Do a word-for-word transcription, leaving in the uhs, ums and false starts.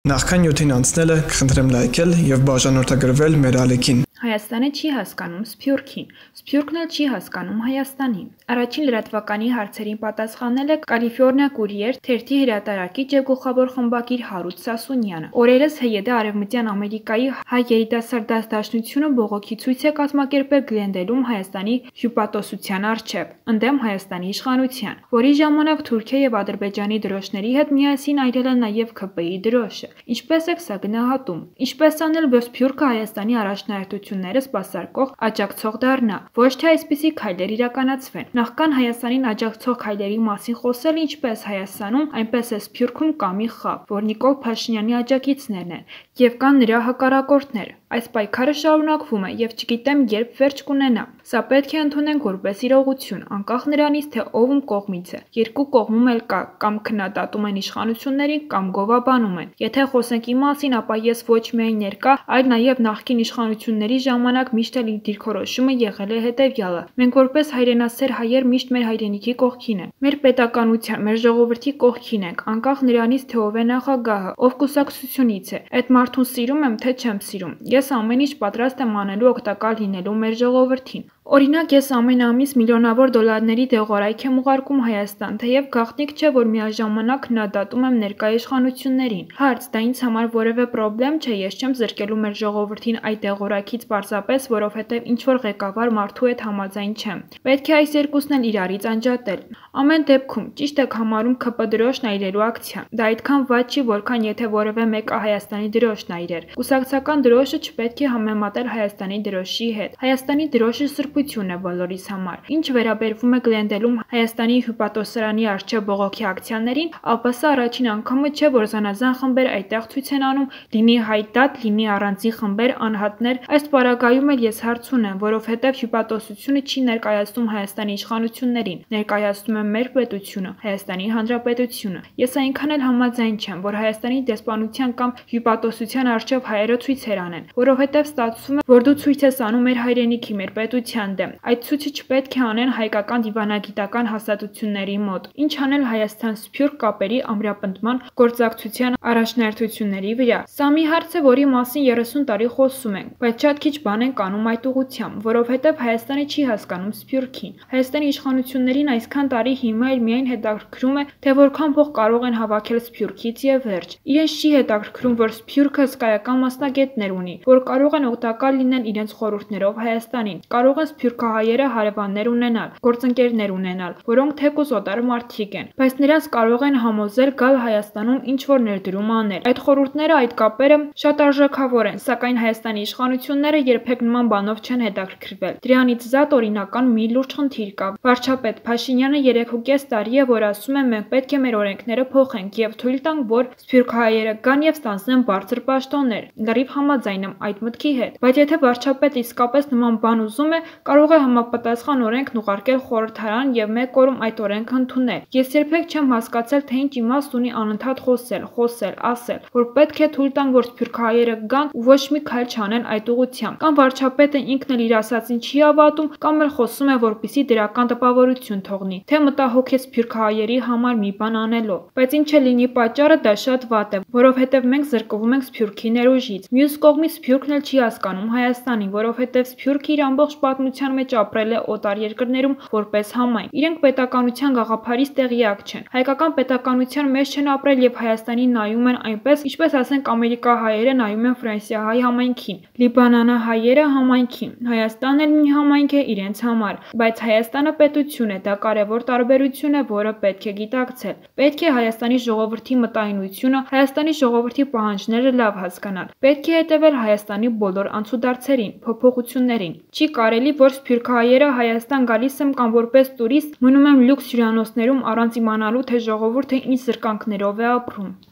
Նախքան նյութին անցնելը կխնդրեմ լայքել եւ բաժանորդագրվել մեր ալիքին։ Հայաստանը չի հասկանում Սփյուռքին, Սփյուռքն էլ չի հասկանում Հայաստանին։ Առաջին լրատվականի հարցերին պատասխանել է Կալիֆոռնիա Կուրիեր թերթի հրատարակիչ եւ գլխավոր խմբագիր Հարութ Սասունյանը։ Օրերս ՀՅԴ Արևմտյան Ամերիկայի հայ երիտասարդ դաշնությունը բողոքի ցույց է կազմակերպել Գլենդելում Հայաստանի հյուպատոսության առջև, ընդդեմ Հայաստանի իշխանության, որի ժամանակ Թուրքիա եւ Ադրբեջանի դրոշների հետ միասին այրել է նաեւ ՔՊԻ դրոշը։ Ինչպես է սա գնահատում։ Ինչպես անել, որ Սփյուռքը Հայաստանի առաջնահերթությունները սպասարկող աջակցող դառնա, ոչ թե այսպիսի քայլեր իրականացվեն։ Նախքան Հայաստանին աջակցող քայլերի մասին խոսել, ինչպես Հայաստանում, այնպես է Սփյուռքում կա մի խավ, որ Նիկոլ Փաշինյանի աջակիցներն են, եւ կան նրա հակառակորդներ։ Այս պայքարը շարունակվում է եւ չգիտեմ երբ վերջ կունենա։ Սա պետք է ընդունենք որպես իրողություն, անկախ նրանից, թե ով ում կողմից է։ Երկու կողմում էլ կա կամ քննադատում են իշխանություններին, կամ գովաբանում են։ Եթե խոսենք իմ մասին, ապա ես ոչ միայն ներկա, այլ նաեւ նախկին իշխանությունների ժամանակ միշտ էլ իմ դիրքորոշումը եղել է հետեւյալը։ Մենք որպես հայրենասեր հայեր միշտ մեր հայրենիքի կողքին ենք։ Մեր պետականության, մեր ժողովրդի կողքին ենք, անկախ նրանից, թե ով է նախագահը, ով կուսակցությունից է։ Այդ մարդուն սիրում եմ, թե չեմ սիրում։ Ես ամեն ինչ պատրաստ եմ անելու օգտակար լինելու մեր ժողովրդին։ Օրինակ, ես ամեն ամիս միլիոնավոր դոլարների դեղորայք եմ ուղարկում Հայաստան, թեև գաղտնիք չէ, որ միաժամանակ քննադատում եմ ներկայ իշխանություններին։ Հարց, դա ինձ համար որևէ խնդրեմ չէ, ես չեմ զրկելու մեր ժողովրդին այդ դեղորայքից պարզապես, որովհետև ինչ որ ղեկավար մարդու հետ համաձայն չեմ։ Պետք է այս երկուսն էլ իրարից անջատել։ Ամեն դեպքում ճիշտ եք համարում ՔՊ դրոշն այրելու ակցիան։ Դա այդքան վատ չի, որքան եթե որևէ մեկը Հայաստանի դրոշն այրեր։ Կուսակցական դրոշը չպետք է համեմատել Հայաստանի դրոշի հետ։ Հայաստանի դրոշը սրբություն է բոլորիս համար։ Ինչ վերաբերվում է Գլենդելում Հայաստանի հյուպատոսարանի առջև բողոքի ակցիաներին, ապա սա առաջին անգամը չէ, որ զանազան խմբեր այդտեղ ցույց են անում, լինի հայտատ, լինի առանձին խմբեր, անհատներ։ Այս պարագայում էլ ես հարց ունեմ, որովհետև հյուպատոսությունը չի ներկայացնում Հայաստանի իշխանություններին, ներկայացնում է մեր պետությունը, Հայաստանի Հանրապետությունը։ Ես այնքան էլ համաձայն չեմ, որ Հայաստանի դեսպանության կամ հյուպատոսության առջև հայերը ցույցեր անեն, որովհետև ստացվում է, որ դու ցույց ես անում մեր հայրենիքի, մեր պետության դեմ։ Այդ ցույցը չպետք է անեն հայկական դիվանագիտական հաստատությունների մոտ։ Ինչ անել Հայաստան-Սփյուռք կապերի ամրապնդման գործակցության առաջնահերթությունների վրա։ Սա մի հարց է, որի մասին երեսուն տարի խոսում ենք, բայց շատ քիչ բան են անում այդ ուղղությամբ, որովհետև Հայաստանը չի հասկանում Սփյուռքին։ Հայաստանի իշխանություններին այսքան տարի հիմա էլ միայն հետաքրքրում է, թե որքան փող կարող են հավաքել Սփյուռքից եւ վերջ։ Իրենց չի հետաքրքրում, որ Սփյուռքը հսկայական մասնագետներ ունի, որ կարող են օգտակար լինել իրենց խորհուրդներով Հայաստանին։ Կարող են սփյուռքահայերը հարևաններ ունենալ, գործընկերներ ունենալ, որոնք թեկուզ օտար մարդիկ են, բայց նրանց կարող են համոզել գալ Հայաստանում ինչ որ ներդրում անել։ Այդ խորհուրդները, այդ կապերը շատ արժեքավոր են, սակայն Հայաստանի իշխանությունները երբեք նման բանով չեն հետաքրքրվել։ Դրանից զատ օրինական մի լուրջ խնդիր կա։ Վարչապետ Փաշինյանը երեք ու կես տարի է, որ ասում է մենք պետք է մեր օրենքները փոխենք եւ թույլ տանք, որ սփյուռքահայերը գան եւ ստանձնեն բարձր պաշտոններ։ Լրիվ համաձայն եմ այդ մտքի հետ, բայց եթե վարչապետը իսկապես նման բան ուզում է, կարող է համապատասխան օրենքն ուղարկել խորհրդարան եւ մեկ օրում այդ օրենքը ընդունել։ Ես երբեք չեմ հասկացել, թե ինչ իմաստ ունի անընդհատ խոսել, խոսել, ասել, որ պետք է թույլ տանք, որ սփյուռքահայերը գան ու ոչ մի քայլ չանեն այդ ուղղությամբ։ Կամ վարչապետը ինքն էլ իր ասածին չի հավատում, կամ էլ խոսում է, որպեսզի դրական տպավորություն թողնի, թե մտահոգ է սփյուռքահայերի համար մի բան անելով։ Բայց ինչ է լինի պատճառը, դա շատ վատ է, որովհետև մենք զրկվում ենք Սփյուռքի ներուժից։ Մյուս կողմից Սփյուռքն էլ չի հասկանում Հայաստանին, որովհետև Սփյուռքը իր ամբողջ պատմության մեջ ապրել է օտար երկրներում որպես համայն։ Իրենք պետականության գաղափարից տեղյակ չեն։ Հայկական պետականության մեջ չեն ապրել եւ Հայաստանին նայում են այնպես, ինչպես ասենք ամերիկահայերը նայում են ֆրանսիահայ համայնքին, լիբանանահայերը համայնքին։ Հայաստանն էլ մի համայնք է իրենց համար, բայց Հայաստանը պետություն է, դա կարևոր տարբերություն է, որը պետք է գիտակցել։ Պետք է Հայաստանի ժողովրդի մտայնությունը, Հայաստանի ժողովրդի պահանջները լավ հասկանալ։ Պետք է հետևել Հայաստանի բոլոր անցուդարձերին, փոփոխություններին։ Չի կարելի, որ սփյուռքահայերը Հայաստան գալիս եմ կամ որպես տուրիստ մնում եմ լյուքս հյուրանոցներում առանց իմանալու, թե ժողովուրդը ինչ զրկանքներով է ապրում։